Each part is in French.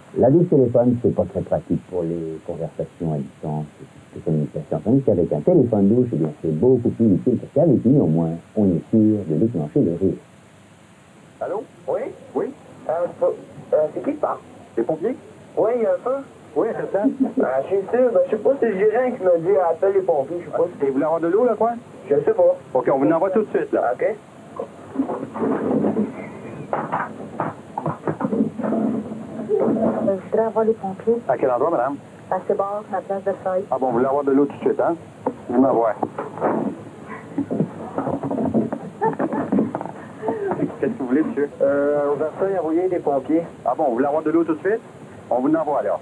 La douche téléphone, c'est pas très pratique pour les conversations à distance, les communications. Tandis qu'avec un téléphone douche, eh bien, c'est beaucoup plus utile parce qu'avec lui, au moins, on est sûr de déclencher le rire. Allô? Oui? Oui? C'est qui qui parle? Les pompiers? Oui, il y a un feu. Oui, à cette place. Je suis sûr, je sais pas si c'est le gérant qui m'a dit appelle les pompiers, je sais pas si Et vous voulez avoir de l'eau, là, quoi? je sais pas. OK, on vous l'envoie tout de suite, là. OK? Je voudrais avoir les pompiers. À quel endroit, madame? À Sébard, à la place de Feuille. Ah bon, vous voulez avoir de l'eau tout de suite, hein? Vous m'envoie. Qu'est-ce que vous voulez, monsieur? On va faire envoyer des pompiers. Ah bon, vous voulez avoir de l'eau tout de suite? On vous l'envoie, alors.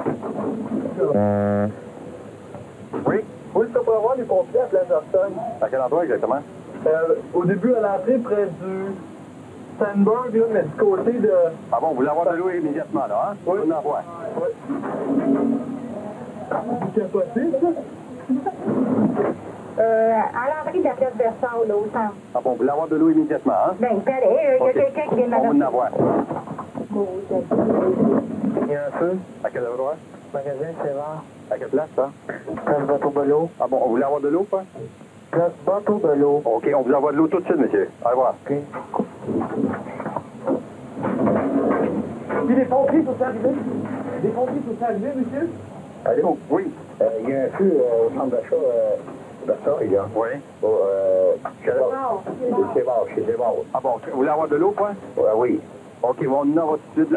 Oui? Oui, c'est pour avoir des pompiers à Place d'Orstogne. À quel endroit, exactement? Au début, à l'entrée, près du Sandburg, là, mais du côté de... Ah bon, vous voulez avoir de l'eau immédiatement, là, hein? Oui. On vous l'envoie. Oui. C'est possible, ça? À l'entrée de la place Versant, là, au centre. Ah bon, vous voulez avoir de l'eau immédiatement, hein? Ben, il fallait, il y a OK. quelqu'un qui vient de On vous l'envoie. Il y a un feu. À quel endroit? Magasin, c'est rare. À quelle place, ça? Place Bateau-Bello. Ah bon, vous voulez avoir de l'eau, quoi? Place Bateau-Bello. OK, on vous envoie de l'eau tout de suite, monsieur. Au revoir. OK. Puis les pompiers sont arrivés? Les pompiers sont arrivés, monsieur? Allô? Oui. Il y a un feu au centre d'achat d'Orstogne, là. Oui. Chez Sébard. Ah bon, vous voulez avoir de l'eau, quoi? Oui. OK, on vous envoie tout de suite, là.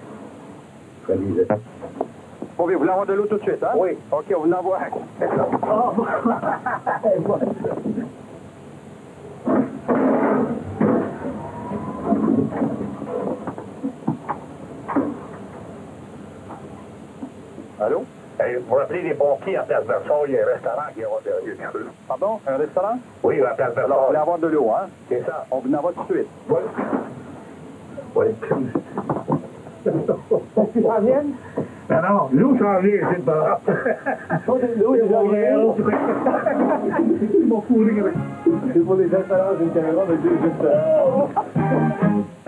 Bon, bien, vous voulez avoir de l'eau tout de suite, hein? Oui. OK, on vous l'envoie. Allô? Pour appeler les pompiers à Place Versant, il y a un restaurant qui a eu le feu. Pardon? Un restaurant? Oui, à Place Alors, vous Versant. voulez avoir de l'eau, hein? C'est ça. On vous l'envoie tout de suite. Oui. Oui. Est-ce qu'ils s'en viennent? Non, l'eau s'en vient, c'est pas grave. L'eau, ils s'en viennent. Ils m'ont fourré. C'est pour les installations d'une caméra de 2 juste.